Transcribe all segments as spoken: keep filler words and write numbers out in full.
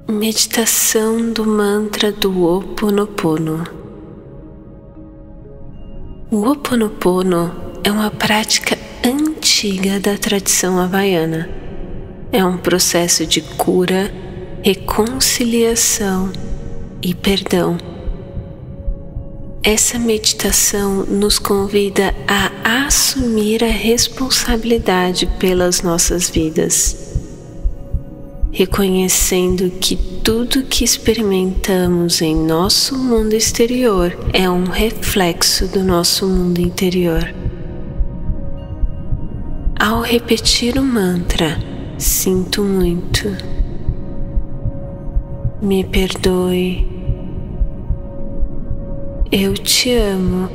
Meditação do mantra do Ho Oponopono. O Ho Oponopono é uma prática antiga da tradição havaiana. É um processo de cura, reconciliação e perdão. Essa meditação nos convida a assumir a responsabilidade pelas nossas vidas, reconhecendo que tudo que experimentamos em nosso mundo exterior é um reflexo do nosso mundo interior. Ao repetir o mantra, sinto muito, me perdoe, eu te amo,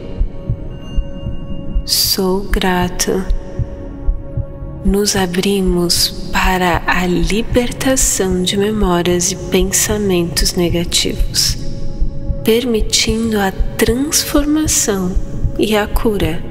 sou grato, nos abrimos para a libertação de memórias e pensamentos negativos, permitindo a transformação e a cura.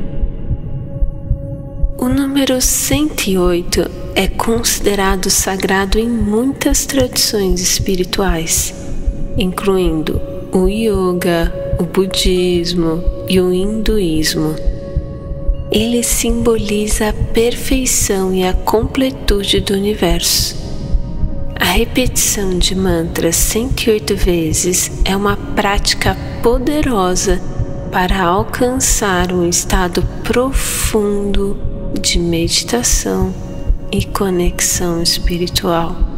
O número cento e oito é considerado sagrado em muitas tradições espirituais, incluindo o yoga, o budismo e o hinduísmo. Ele simboliza a perfeição e a completude do universo. A repetição de mantras cento e oito vezes é uma prática poderosa para alcançar um estado profundo de meditação e conexão espiritual.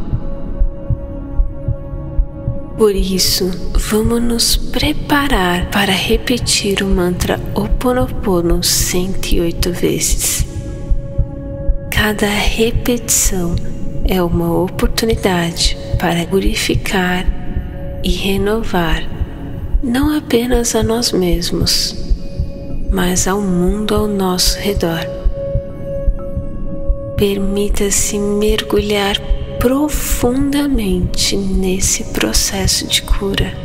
Por isso, vamos nos preparar para repetir o mantra Ho Oponopono cento e oito vezes. Cada repetição é uma oportunidade para purificar e renovar não apenas a nós mesmos, mas ao mundo ao nosso redor. Permita-se mergulhar profundamente nesse processo de cura.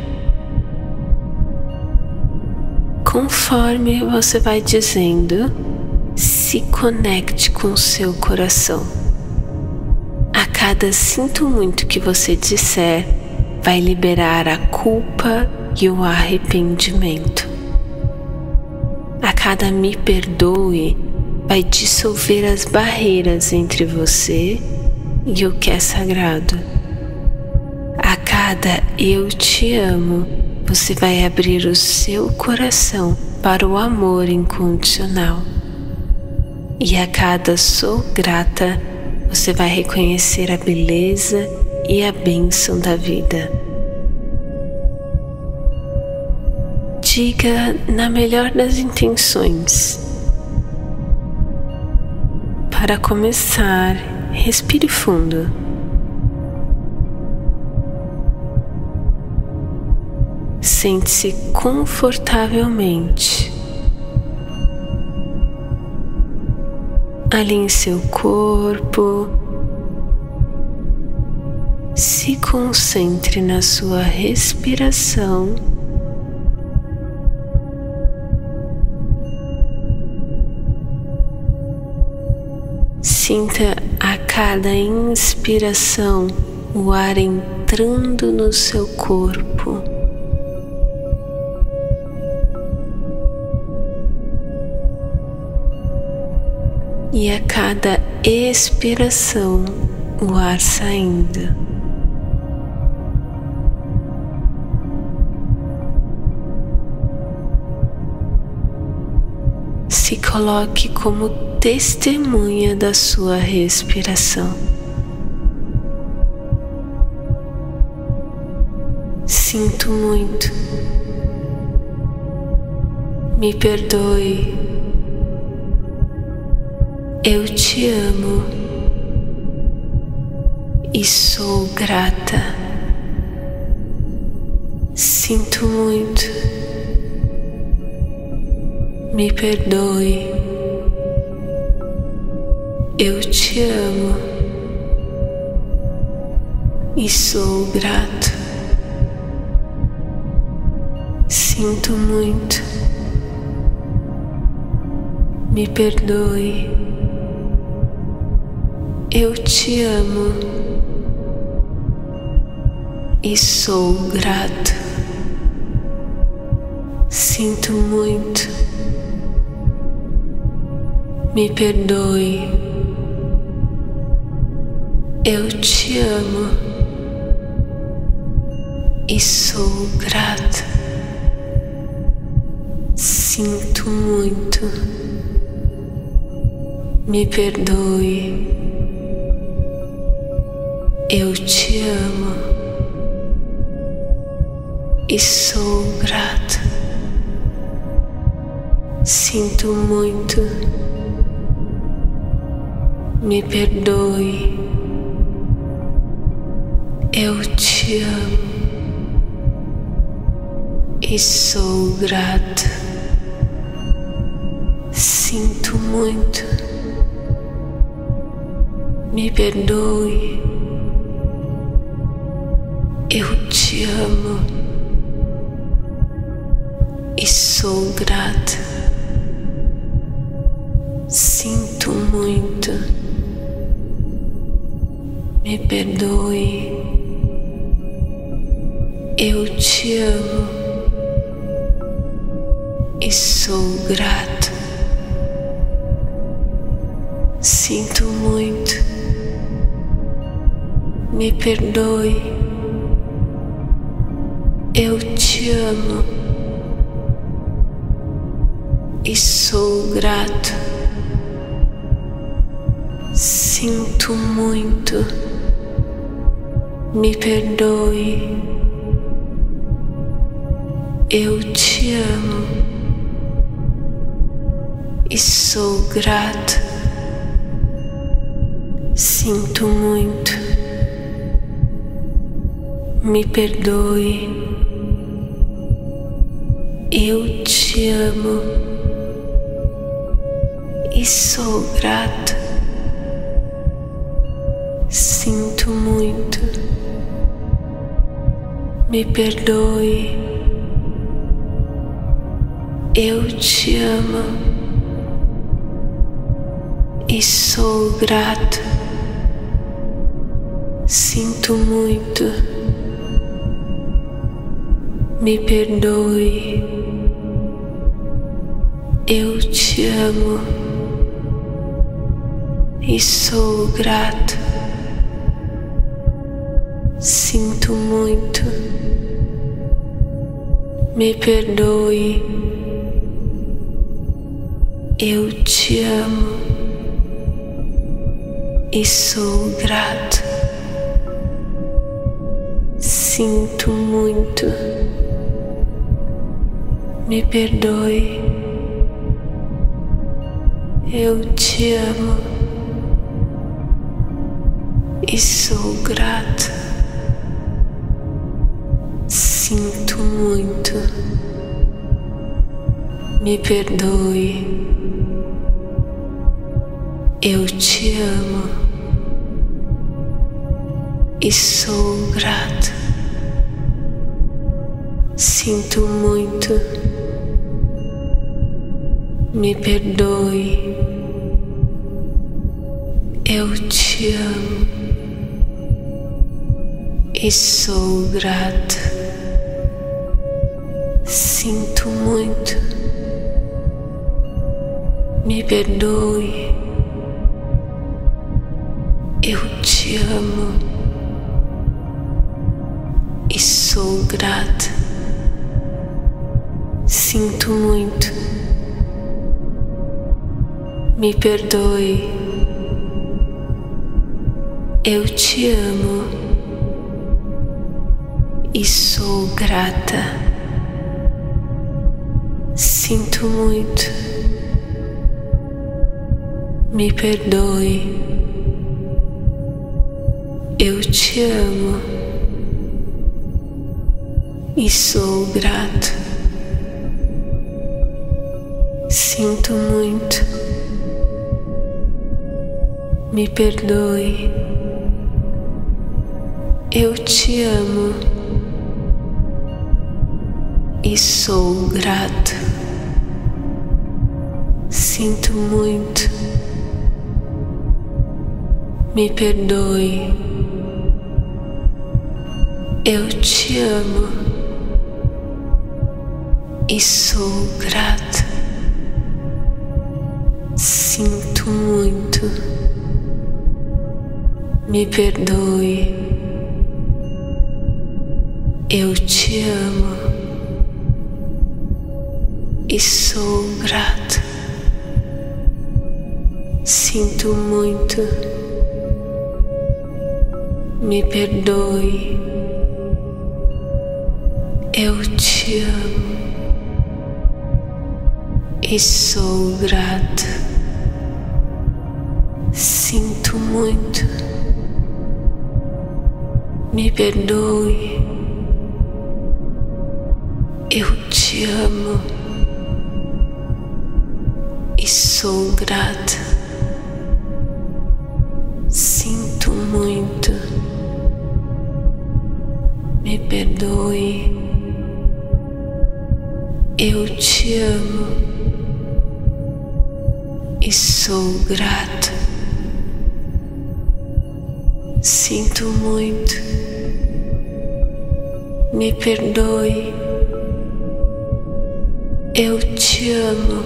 Conforme você vai dizendo, se conecte com o seu coração. A cada sinto muito que você disser, vai liberar a culpa e o arrependimento. A cada me perdoe, vai dissolver as barreiras entre você e o que é sagrado. A cada eu te amo, você vai abrir o seu coração para o amor incondicional. E a cada sou grata, você vai reconhecer a beleza e a bênção da vida. Diga na melhor das intenções. Para começar, respire fundo. Sente-se confortavelmente. Alinhe seu corpo. Se concentre na sua respiração. Sinta a cada inspiração o ar entrando no seu corpo. E a cada expiração o ar saindo. Se coloque como testemunha da sua respiração. Sinto muito. Me perdoe. Eu te amo e sou grata. Sinto muito. Me perdoe. Eu te amo e sou grato. Sinto muito. Me perdoe. Eu te amo e sou grata. Sinto muito. Me perdoe. Eu te amo e sou grata. Sinto muito. Me perdoe. Eu te amo e sou grata. Sinto muito. Me perdoe. Eu te amo e sou grata. Sinto muito. Me perdoe. Eu te amo e sou grata. Sinto muito. Me perdoe. Eu te amo e sou grata. Sinto muito. Me perdoe. Eu te amo e sou grato. Sinto muito. Me perdoe. Eu te amo e sou grato. Sinto muito. Me perdoe. Eu te amo e sou grata. Sinto muito. Me perdoe. Eu te amo e sou grata. Sinto muito. Me perdoe. Eu te amo e sou grato. Sinto muito. Me perdoe. Eu te amo e sou grato. Sinto muito. Me perdoe. Eu te amo e sou grata. Sinto muito. Me perdoe. Eu te amo e sou grata. Sinto muito. Me perdoe. Eu te amo e sou grata. Sinto muito. Me perdoe. Eu te amo e sou grata. Sinto muito. Me perdoe. Eu te amo e sou grata. Sinto muito. Me perdoe. Eu te amo e sou grato. Sinto muito. Me perdoe. Eu te amo e sou grato. Sinto muito. Me perdoe. Eu te amo e sou grata. Sinto muito. Me perdoe. Eu te amo e sou grata. Sinto muito. Me perdoe. Eu te amo e sou grata. Sinto muito. Me perdoe. Eu te amo e sou grata. Sinto muito. Me perdoe. Eu te amo e sou grata. Sinto muito. Me perdoe. Eu te amo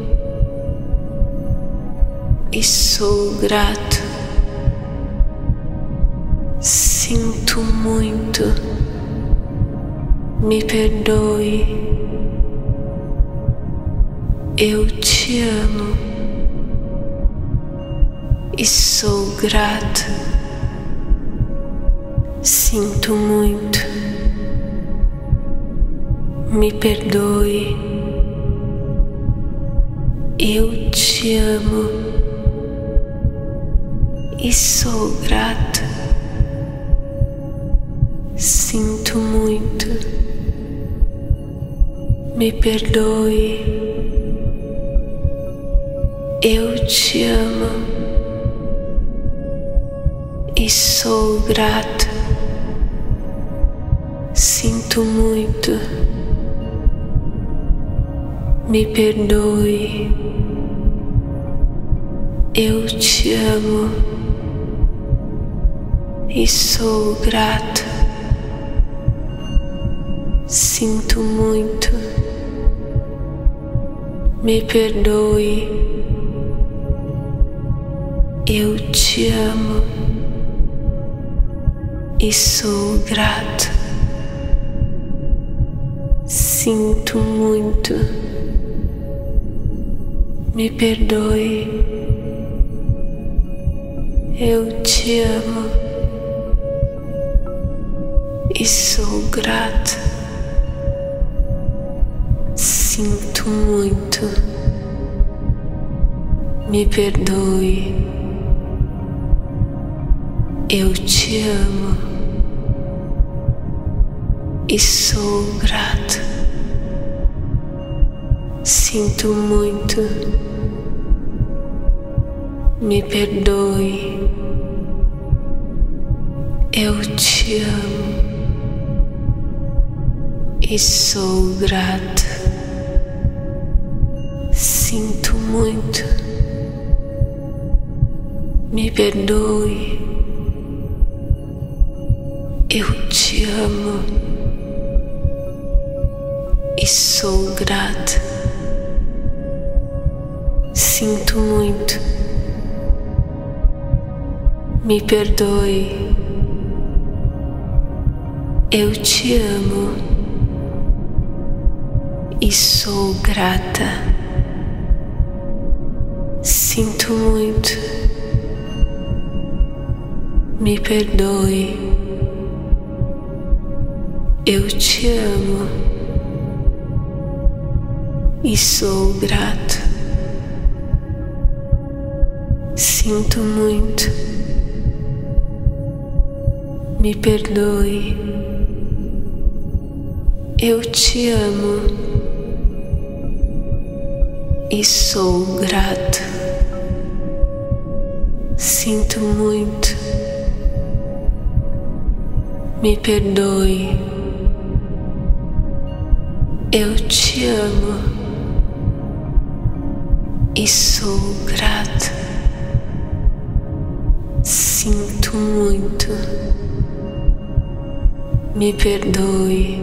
e sou grato. Sinto muito. Me perdoe. Eu te amo e sou grato. Sinto muito. Me perdoe. Eu te amo e sou grata. Sinto muito. Me perdoe. Eu te amo e sou grata. Sinto muito. Me perdoe. Eu te amo e sou grata. Sinto muito. Me perdoe. Eu te amo e sou grata. Sinto muito. Me perdoe. Eu te amo e sou grata. Sinto muito. Me perdoe. Eu te amo e sou grata. Sinto muito. Me perdoe. Eu te amo e sou grata. Sinto muito. Me perdoe. Eu te amo e sou grata. Sinto muito. Me perdoe. Eu te amo e sou grata. Sinto muito. Me perdoe. Eu te amo e sou grato. Sinto muito. Me perdoe. Eu te amo e sou grato. Sinto muito. Me perdoe. Eu te amo e sou grata. Sinto muito. Me perdoe.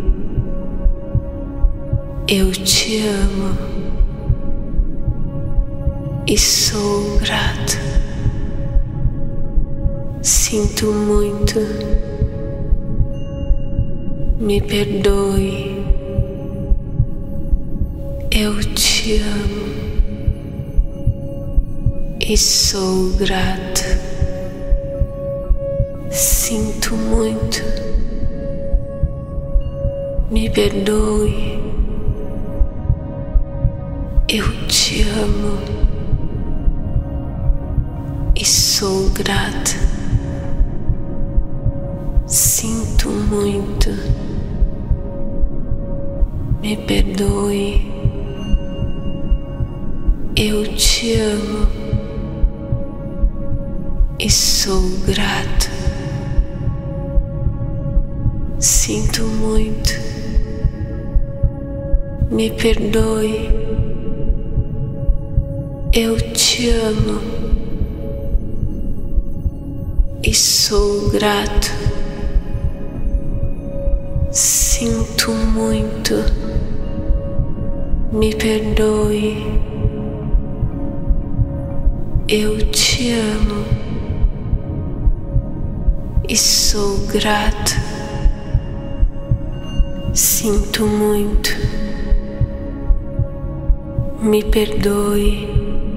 Eu te amo e sou grato. Sinto muito. Me perdoe. Eu te amo e sou grato. Sinto muito. Me perdoe. Eu te amo e sou grata. Sinto muito. Me perdoe. Eu te amo e sou grato. Sinto muito. Me perdoe. Eu te amo e sou grato. Sinto muito. Me perdoe. Eu te amo e sou grato. Sinto muito. Me perdoe.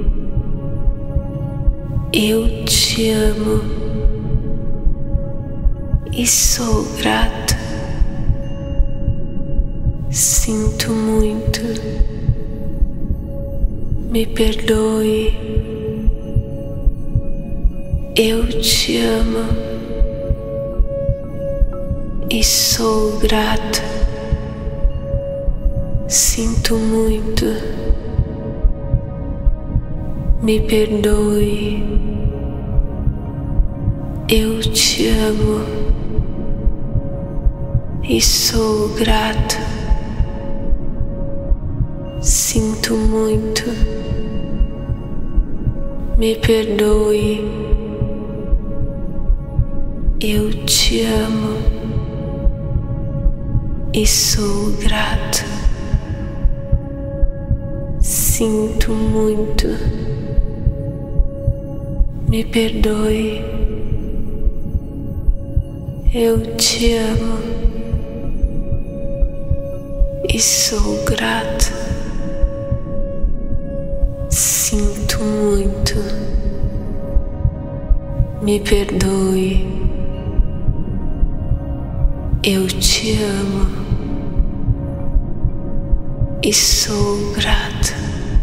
Eu te amo e sou grato. Sinto muito. Me perdoe. Eu te amo e sou grato. Sinto muito. Me perdoe. Eu te amo e sou grato. Sinto muito. Me perdoe. Eu te amo e sou grato. Sinto muito. Me perdoe. Eu te amo e sou grato. Sinto muito. Me perdoe. Eu te amo e sou grato.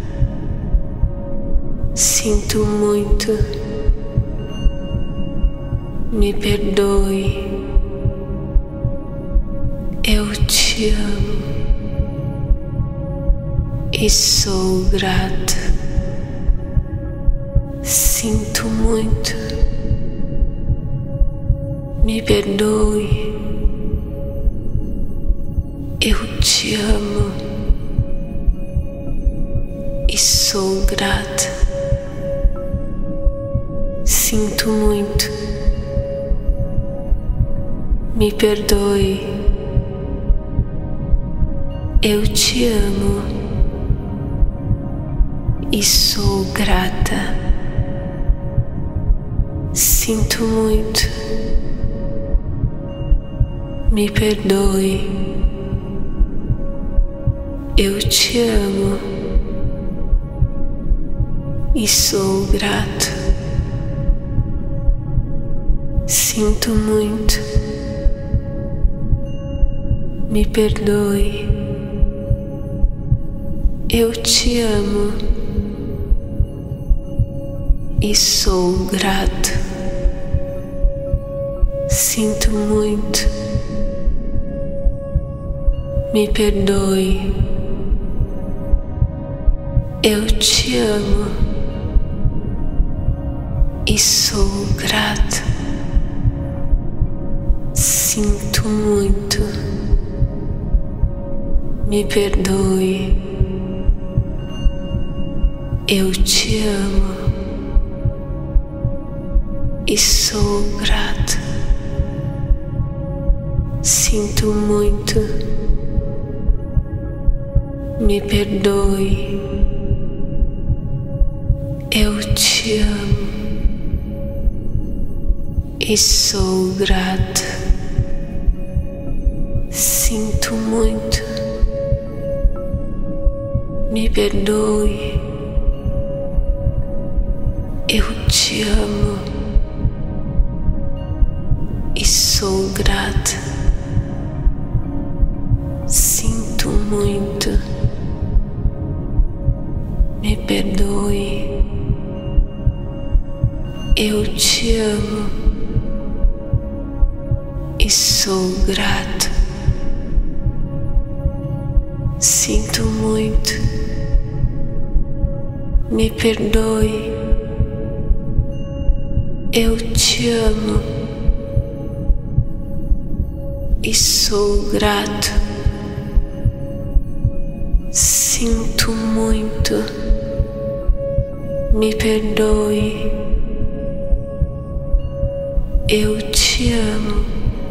Sinto muito. Me perdoe. Eu te amo e sou grato. Sinto muito. Me perdoe. Eu te amo e sou grata. Sinto muito. Me perdoe. Eu te amo e sou grata. Sinto muito. Me perdoe. Eu te amo e sou grato. Sinto muito. Me perdoe. Eu te amo e sou grato. Sinto muito. Me perdoe. Eu te amo e sou grato. Sinto muito. Me perdoe. Eu te amo e sou grato. Sinto muito. Me perdoe. Eu te amo e sou grata. Sinto muito. Me perdoe. Eu te amo e sou grata. Sinto muito. Me perdoe. Eu te amo e sou grata. Sinto muito. Me perdoe. Eu te amo e sou grato. Sinto muito. Me perdoe. Eu te amo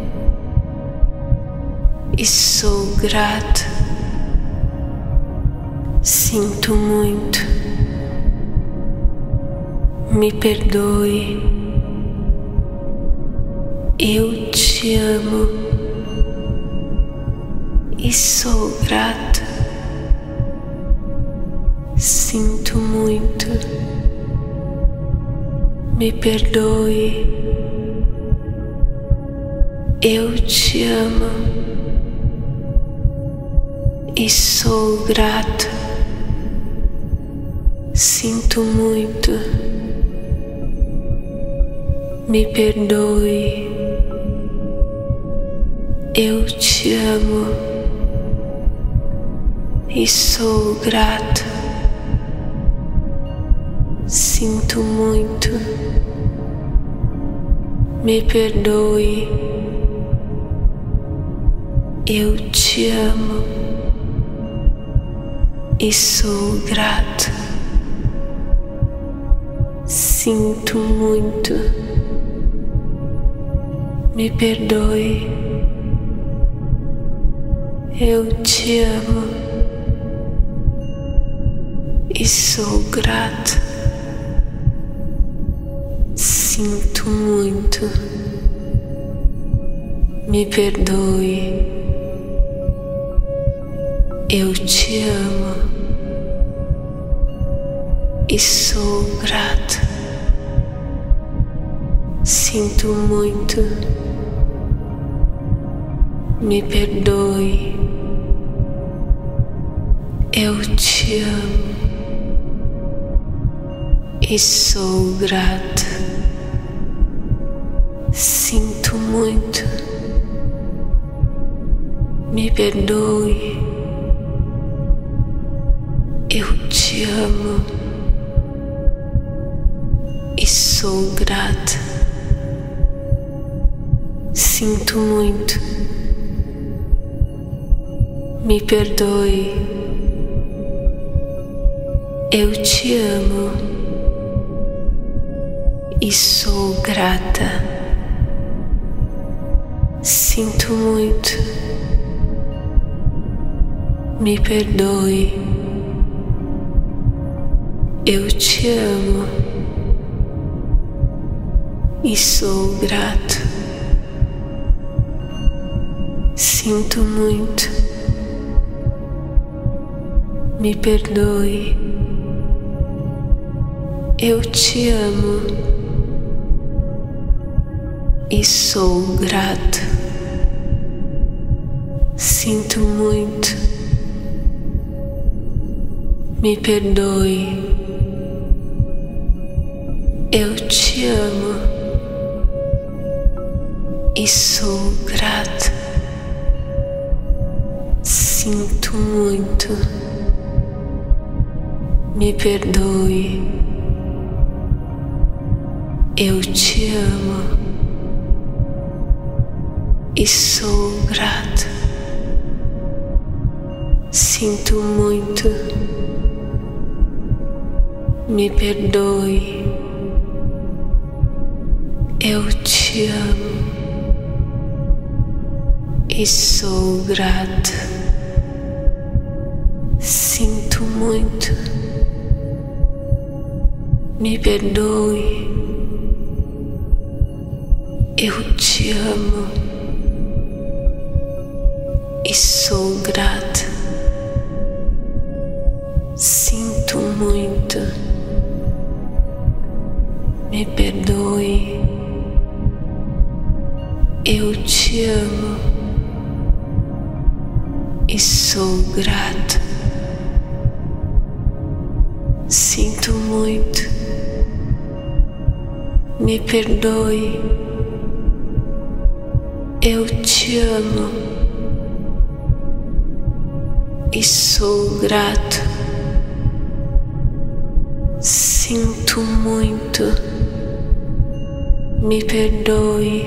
e sou grato. Sinto muito. Me perdoe. Eu te amo e sou grata. Sinto muito. Me perdoe. Eu te amo e sou grata. Sinto muito. Me perdoe. Eu te amo e sou grata. Sinto muito. Me perdoe. Eu te amo e sou grata. Sinto muito. Me perdoe. Eu te amo e sou grata. Sinto muito. Me perdoe. Eu te amo e sou grata. Sinto muito. Me perdoe. Eu te amo e sou grata. Sinto muito. Me perdoe. Eu te amo e sou grata. Sinto muito. Me perdoe. Eu te amo e sou grata. Sinto muito. Me perdoe. Eu te amo e sou grato. Sinto muito. Me perdoe. Eu te amo e sou grato. Sinto muito. Me perdoe. Eu te amo e sou grata. Sinto muito. Me perdoe. Eu te amo e sou grata. Sinto muito. Me perdoe. Eu te amo e sou grata. Sinto muito. Me perdoe. Eu te amo e sou grata. Sinto muito. Me perdoe. Eu te amo e sou grata. Sinto muito. Me perdoe. Eu te amo e sou grato. Sinto muito. Me perdoe.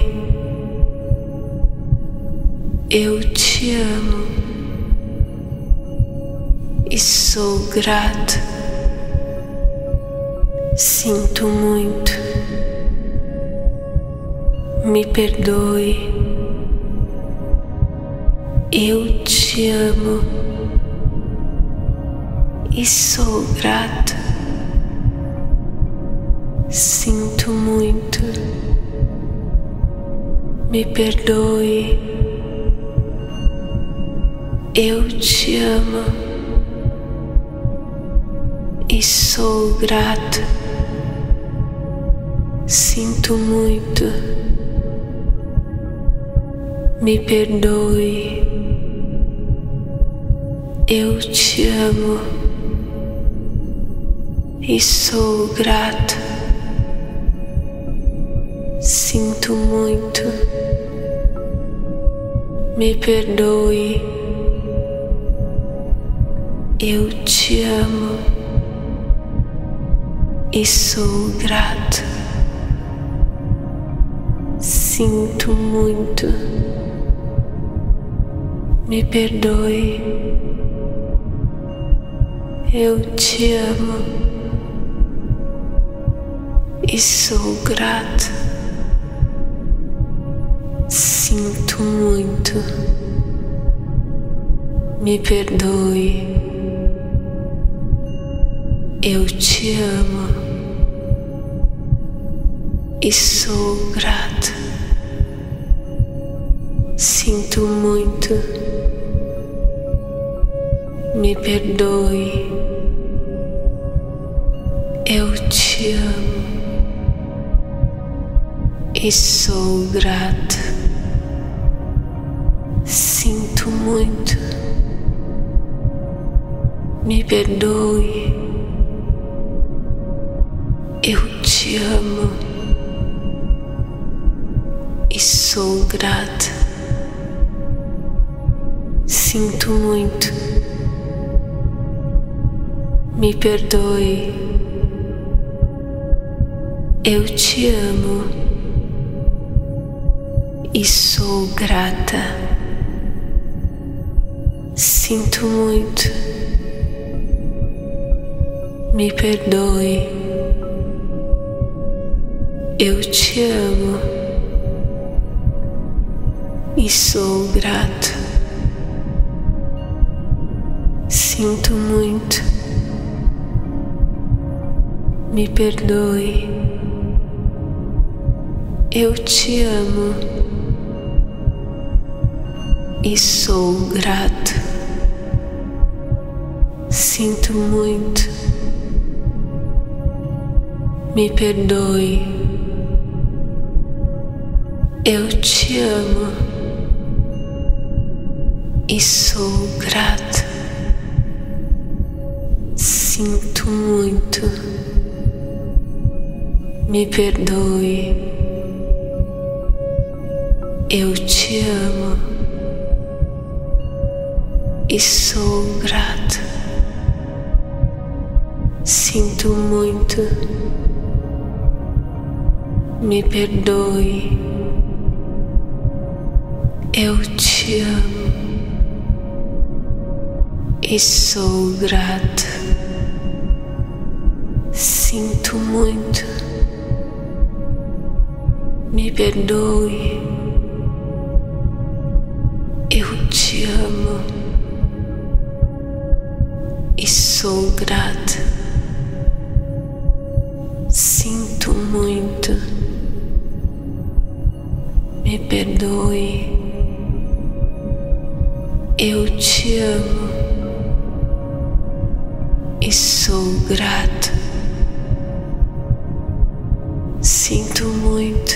Eu te amo e sou grato. Sinto muito. Me perdoe. Eu te amo e sou grata. Sinto muito. Me perdoe. Eu te amo e sou grata. Sinto muito. Me perdoe. Eu te amo e sou grata. Sinto muito. Me perdoe. Eu te amo e sou grata. Sinto muito. Me perdoe. Eu te amo e sou grata. Sinto muito. Me perdoe. Eu te amo e sou grata. Sinto muito. Me perdoe. Eu te amo e sou grata. Sinto muito. Me perdoe. Eu te amo e sou grata. Sinto muito. Me perdoe. Eu te amo e sou grata. Sinto muito. Me perdoe. Eu te amo e sou grato. Sinto muito. Me perdoe. Eu te amo e sou grato. Sinto muito. Me perdoe. Eu te amo e sou grata. Sinto muito. Me perdoe. Eu te amo e sou grata. Sinto muito. Me perdoe. Eu te amo e sou grata. Sinto muito. Me perdoe. sou grata. Sinto muito. Me perdoe. Eu te amo e sou grata. Sinto muito.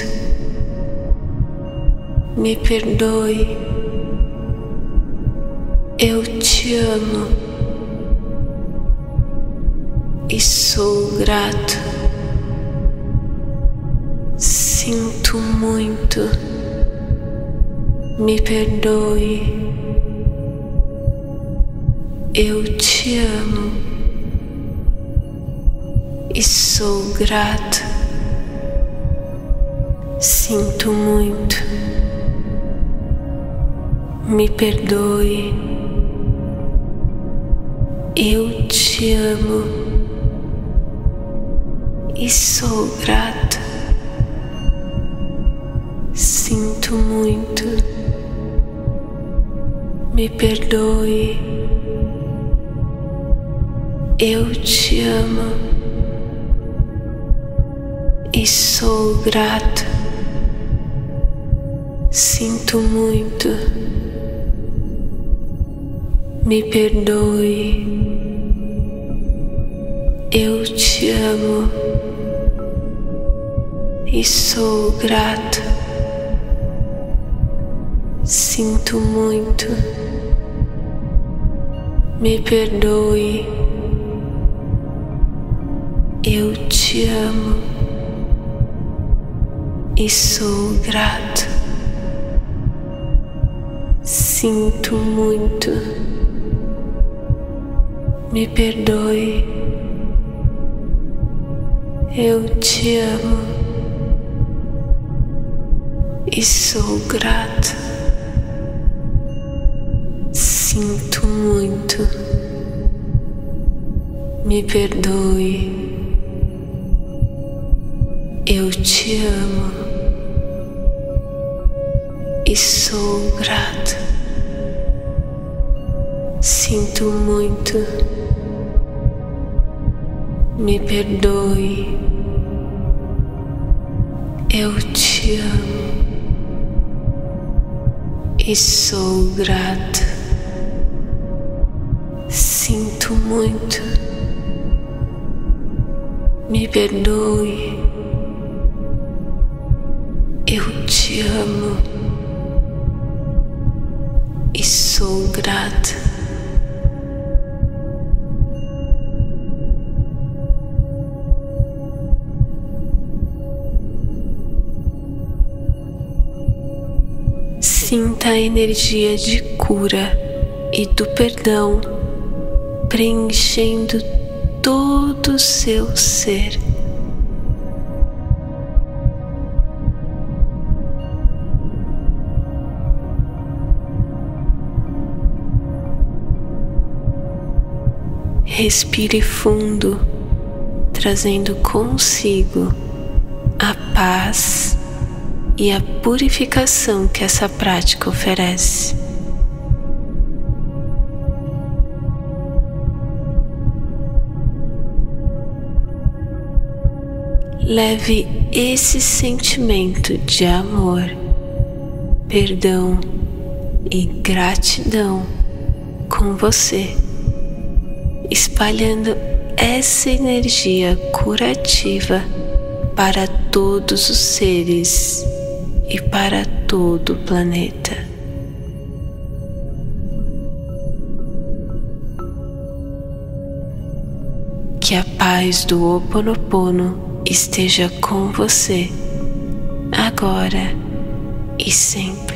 Me perdoe. Eu te amo e sou grato. Sinto muito. Me perdoe. Eu te amo e sou grato. Sinto muito. Me perdoe. Eu te amo e sou grata. Sinto muito. Me perdoe. Eu te amo e sou grata. Sinto muito. Me perdoe. Eu te amo e sou grata. Sinto muito. Me perdoe. Eu te amo e sou grato. Sinto muito. Me perdoe. Eu te amo e sou grato. Sinto muito. Me perdoe. Eu te amo e sou grato. Sinto muito. Me perdoe. Eu te amo e sou grato. Sinto muito. Me perdoe. Eu te amo e sou grata. Sinta a energia de cura e do perdão preenchendo todo o seu ser. Respire fundo, trazendo consigo a paz e a purificação que essa prática oferece. Leve esse sentimento de amor, perdão e gratidão com você, espalhando essa energia curativa para todos os seres e para todo o planeta. Que a paz do Ho Oponopono esteja com você, agora e sempre.